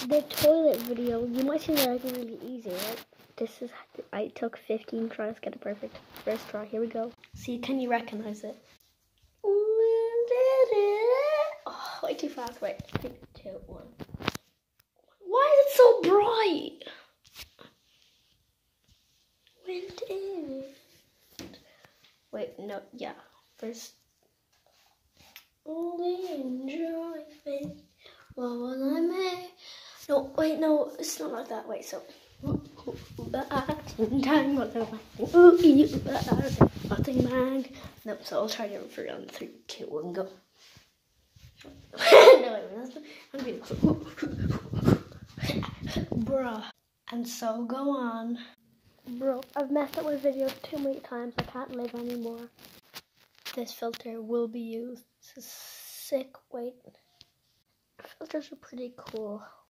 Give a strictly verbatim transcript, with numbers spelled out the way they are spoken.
the toilet video, you might think that like really easy, right? This is, I took fifteen tries to get it perfect. First try, here we go. See, can you recognize it? Oh, way too fast. Wait, three, two, one. Why is it so bright? Went in. Wait, no, yeah. First. Only enjoyment. What will I make? No, wait, no, it's not like that. Wait, so. Time, nothing bang. No, so I'll try to for on three, two, one, go. No, wait, I'm being bruh. And so go on. Bro, I've messed up my videos too many times. I can't live anymore. This filter will be used. This is sick. Wait. Filters are pretty cool.